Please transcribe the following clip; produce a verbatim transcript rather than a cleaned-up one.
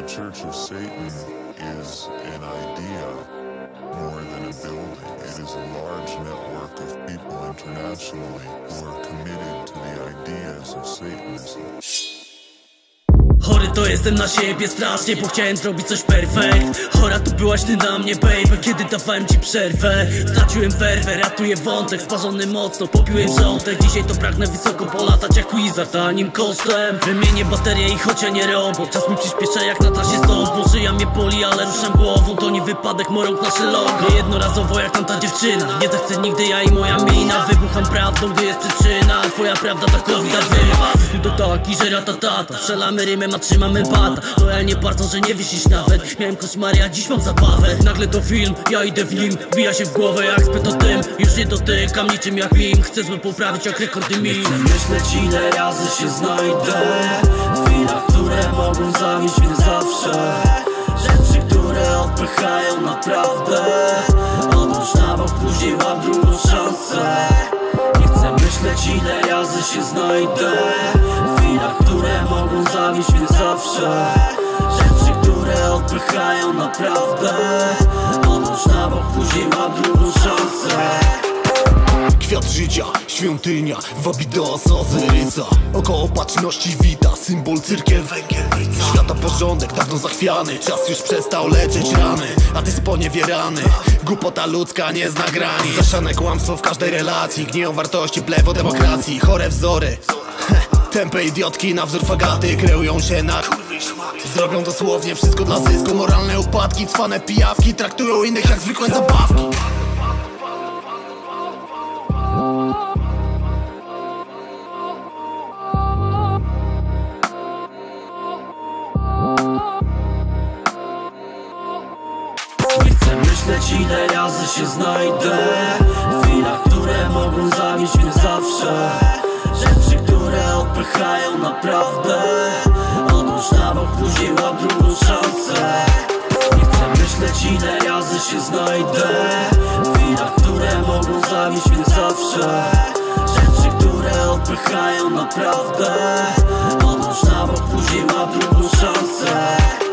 Church of Satan is an idea more than a building. It is a large network of people internationally who are committed to the ideas of Satanism. Chory to jestem na siebie strasznie, bo chciałem zrobić coś perfekt. Chora to byłaś ty na mnie, baby, kiedy dawałem ci przerwę. Straciłem werwę, ratuję wątek, sparzony mocno, popiłem żołądek. Dzisiaj to pragnę wysoko polatać jak Wizard, tanim kosztem. Wymienię baterię i choć ja nie robot, czas mi przyspiesza jak na trasie stąd. Bo szyja mnie boli, ale ruszam głową, to nie wypadek, morąg nasze logo. Jednorazowo jak tamta dziewczyna, nie zechcę nigdy ja i moja mina. Wybucham prawdą, gdy jest przyczyna, twoja prawda to widać wyrywa. To taki, że ratatata, strzelamy rymem, a trzymamy bata. Lojalnie bardzo, że nie wisisz nawet. Miałem koszmary, a dziś mam zabawę. Nagle to film, ja idę w nim. Wbija się w głowę jak spyt o tym. Już nie dotykam niczym jak mim. Chcę złe poprawić jak rekordy min. Chcę myśleć ile razy się znajdę w chwilach, które mogą zawieść mnie zawsze. Rzeczy, które odpychają naprawdę. Odłóż na bok, później mam drugą szansę. Nie chcę myśleć ile razy się znajdę w chwilach, które mogą zawieść mnie zawsze. Rzeczy, które odpychają naprawdę. Odłóż na bok, później mam drugą szansę. Kwiat życia, świątynia, wabi do Ozyrysa. Około opatrzności wita, symbol cyrkiel węgielnica. Świata porządek, dawno zachwiany, czas już przestał leczyć rany. A ty sponiewierany, głupota ludzka nie zna granic. Zaszane kłamstwo w każdej relacji, gniją wartości, plewo demokracji. Chore wzory, tępe idiotki na wzór fagaty kreują się na kurwy szmaty. Zrobią dosłownie wszystko dla zysku, moralne upadki, cwane pijawki. Traktują innych jak zwykłe zabawki. Nie chcę myśleć ile razy się znajdę w chwilach, które mogą zawieść mnie zawsze. Rzeczy, które odpychają naprawdę. Odłóż na bok, później mam drugą szansę. Nie chcę myśleć ile razy się znajdę w chwilach, które mogą zawieść mnie zawsze. Rzeczy, które odpychają naprawdę. Odłóż na bok, później mam drugą szansę.